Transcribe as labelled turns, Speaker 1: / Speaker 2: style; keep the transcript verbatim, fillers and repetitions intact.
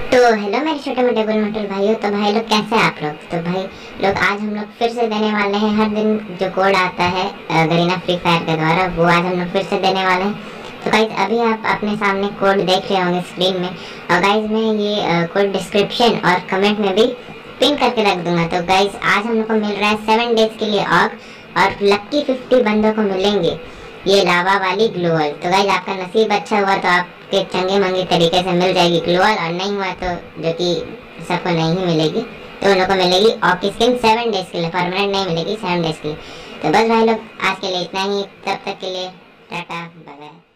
Speaker 1: तो हेलो मेरे छोटे मोटे गुल मटुल भाइयों। तो भाई लोग कैसे हैं आप लोग। तो भाई लोग आज हम लोग फिर से देने वाले हैं हर दिन जो कोड आता है गरीना फ्री फायर के द्वारा, वो आज हम लोग फिर से देने वाले हैं। तो गाइज अभी आप अपने सामने कोड देख रहे होंगे स्क्रीन में, और गाइज मैं ये कोड डिस्क्रिप्शन और कमेंट में भी पिन करके रख दूंगा। तो गाइज आज हम लोग को मिल रहा है सेवन डेज के लिए ऑग, और लक्की फिफ्टी बंदों को मिलेंगे ये लावा वाली ग्लोअल। तो गाइज आपका नसीब अच्छा हुआ तो आपके चंगे मंगे तरीके से मिल जाएगी ग्लोअल, और नहीं हुआ तो जो कि सबको नहीं मिलेगी तो उन लोगों को मिलेगी ऑग की स्किन सेवन डेज के लिए, परमानेंट नहीं मिलेगी, सेवन डेज के लिए। तो बस भाई लोग आज के लिए इतना ही, तब तक के लिए टाटा बाय बाय।